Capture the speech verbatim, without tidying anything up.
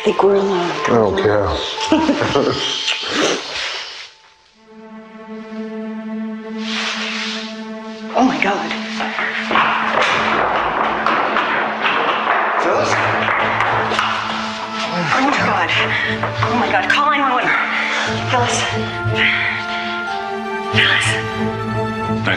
think we're alone. Oh, yeah. Oh my God. Phyllis? Oh my God. Oh my God. Call nine one one. Phyllis. Phyllis.